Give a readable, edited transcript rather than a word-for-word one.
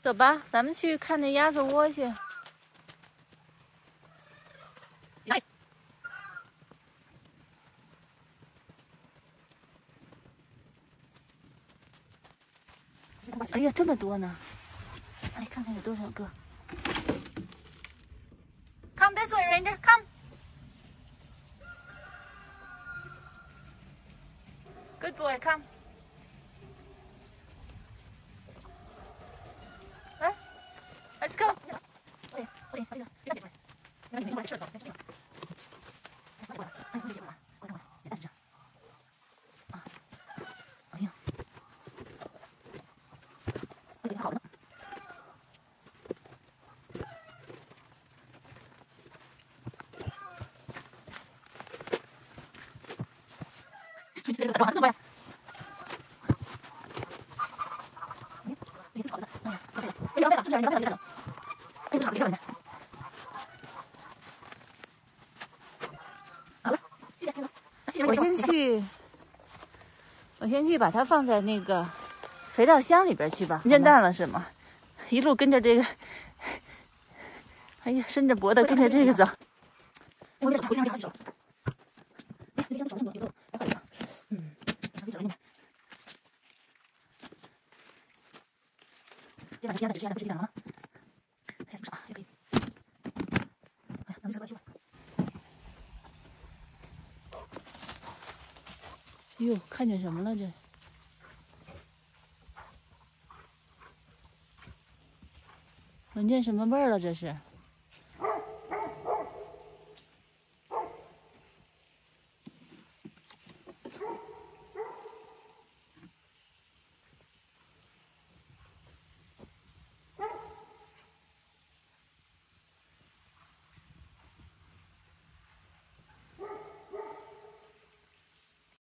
走吧，咱们去看那鸭子窝去。哎呀，这么多呢！来看看有多少个。Come this way, Ranger. Come. Good boy. Come. 来 ，Let's go. 哎，这个，这个，让你们过来吃了，这个。来，过来，来，过来，过来，简单是这样。啊，哎呀，哎，好呢。往这边。哎，好的，哎呀，哎，别聊，这边聊，哎，好的，好了，谢谢。我先去把它放在那个肥皂箱里边去吧。煎蛋了是吗？一路跟着这个，哎呀，伸着脖子跟着这个走。哎，我这回上这好手。哎，那箱子少这么多，来换一个。嗯，这边。今晚这鸭蛋只吃鸭蛋，不吃鸡蛋了吗？下次不少啊，也可以。哎呀，那没事，过来。哟，看见什么了这？闻见什么味儿了？这是？